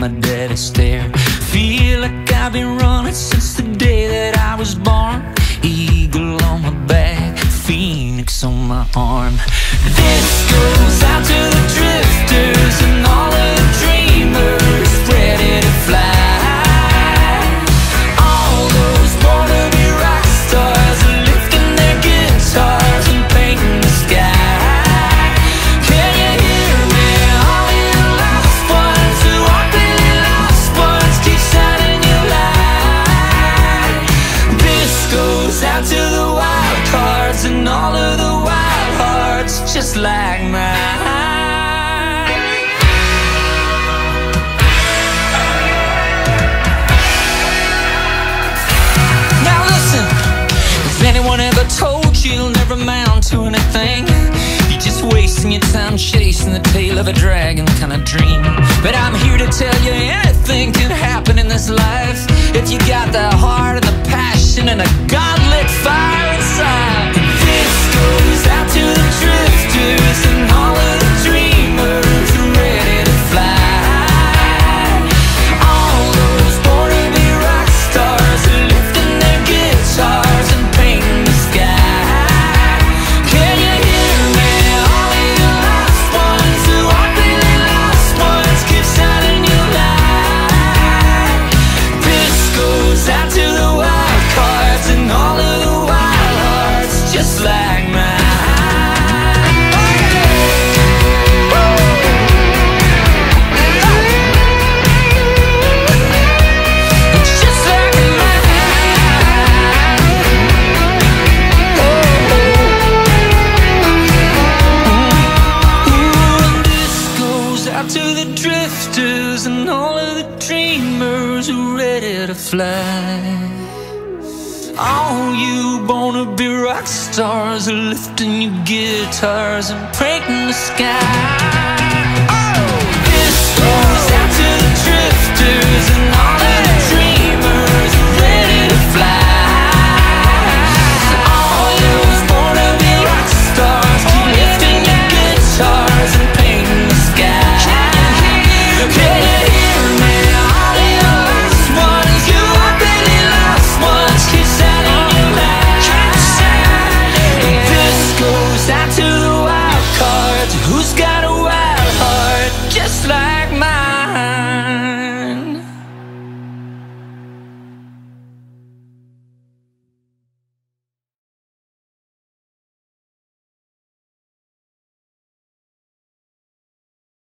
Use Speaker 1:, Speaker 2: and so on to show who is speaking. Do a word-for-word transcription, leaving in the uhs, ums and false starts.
Speaker 1: my daddy stare. Feel like I've been running since the day that I was born. Eagle on my back, phoenix on my arm. This goes out to the drifters and all of the dreamers ready to fly. All those born-to-be rock stars lifting their guitars and painting the sky. Can you hear me? All you lost ones who are really lost ones, keep shining your light. This goes out to the wild cards and all of the wild hearts just like mine. Now listen, if anyone ever told you you'll never amount to anything, you're just wasting your time chasing the tail of a dragon kind of dream. But I'm here to tell you anything can happen in this life if you got the heart and the passion and a God-lit fire inside. This goes out to the drifters and all of the dreamers ready to fly. All those born-to-be rock stars lifting their guitars and painting the sky. Can you hear me? All you lost ones who are really lost ones, keep shining your light. This goes out to the wild cards and all of the wild hearts just like mine. Just like mine. Ooh, and this goes out to the drifters and all of the dreamers who are ready to fly. All you born-to-be rock stars are lifting your guitars and painting the sky.